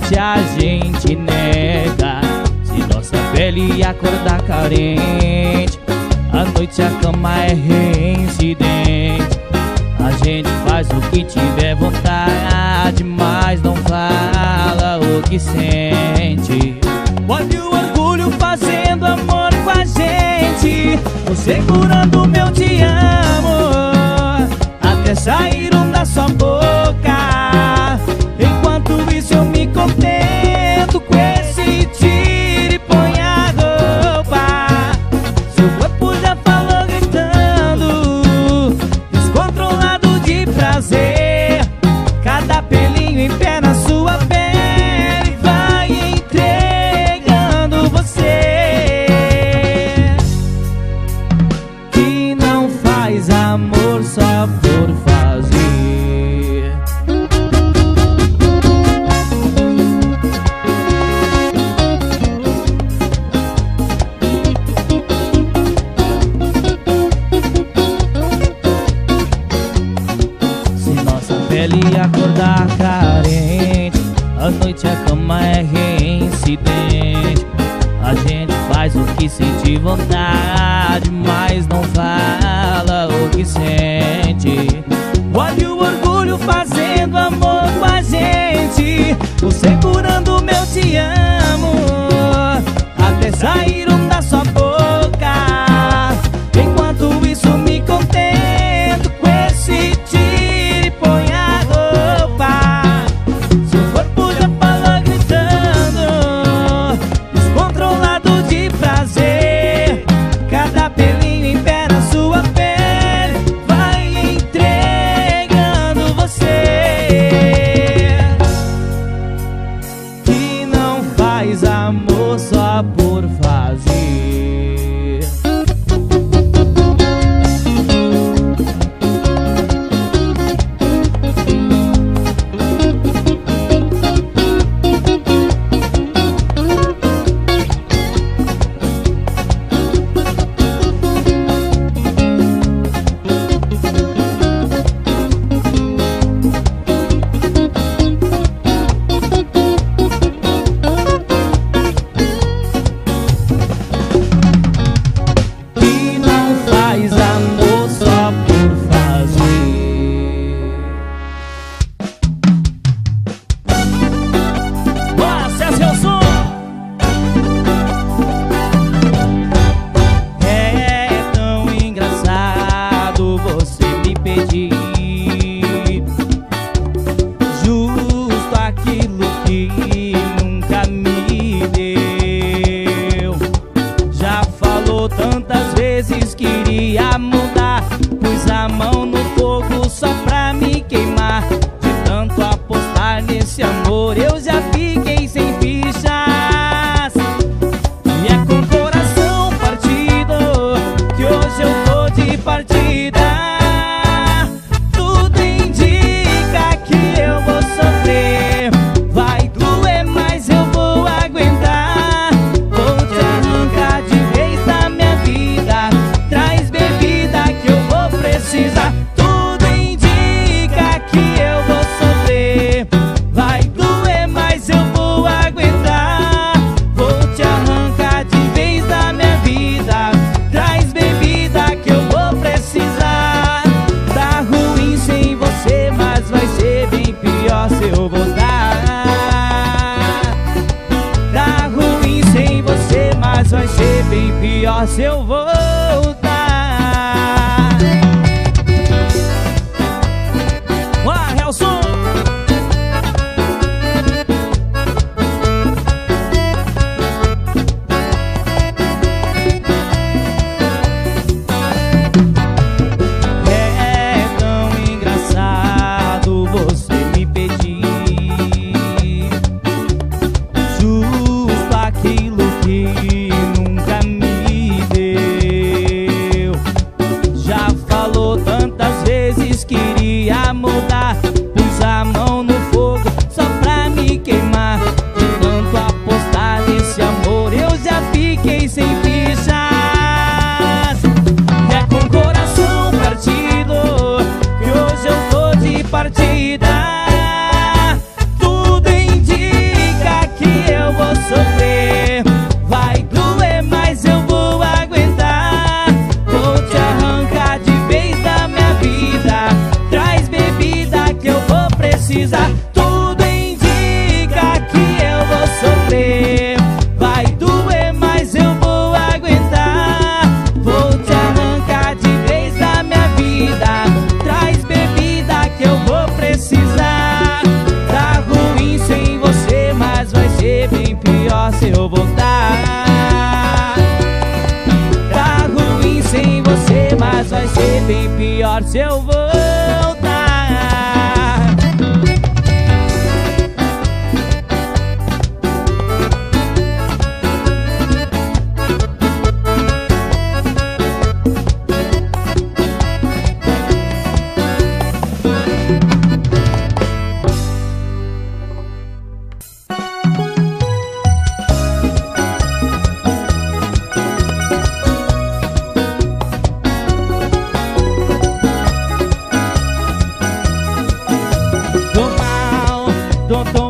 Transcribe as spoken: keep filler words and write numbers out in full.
noite a gente nega. Se nossa pele acordar carente, à noite a cama é reincidente. A gente faz o que tiver vontade, mas não fala o que sente. Olha o orgulho fazendo amor com a gente, tô segurando meu te amo até sair um da sua boca. Enquanto isso eu me contento com esse tiro e põe a roupa. Seu corpo já falou gritando, descontrolado de prazer. Cada pelinho em pé na sua pele vai entregando você. Que não faz amor só por fazer. Pele acordar carente, à noite a cama é reincidente. A gente faz o que sente vontade, mas não fala o que sente. Olha o orgulho fazendo amor com a gente, tô segurando meu te amo até sair um da sua boca. Enquanto isso me contento com esse tiro e põe a roupa. Seu corpo já fala gritando, descontrolado de prazer. Cada pelinho em pé na sua pele vai entregando você. Que não faz amor só por fazer. Justo aquilo que nunca me deu. Já falou tantas vezes que iria mudar, pus a mão no fogo só pra me queimar. De tanto apostar nesse amor eu já fiquei sem fichas. E é com o coração partido que hoje eu tô de partida. Tudo indica que eu vou sofrer. Vai doer, mas eu vou aguentar. Vou te arrancar de vez da minha vida. Traz bebida que eu vou precisar. Tá ruim sem você, mas vai ser bem pior se eu voltar. Tá ruim sem você, mas vai ser bem pior se eu voltar. Aquilo que nunca me deu. precisar. Tudo indica que eu vou sofrer. Vai doer, mas eu vou aguentar. Vou te arrancar de vez da minha vida. Traz bebida que eu vou precisar. Tá ruim sem você, mas vai ser bem pior se eu voltar. Tá ruim sem você, mas vai ser bem pior se eu voltar. Tô,